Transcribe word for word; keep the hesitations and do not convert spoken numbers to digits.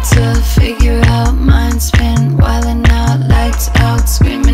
to figure out. Mind spin, wildin' out, lights out, screaming.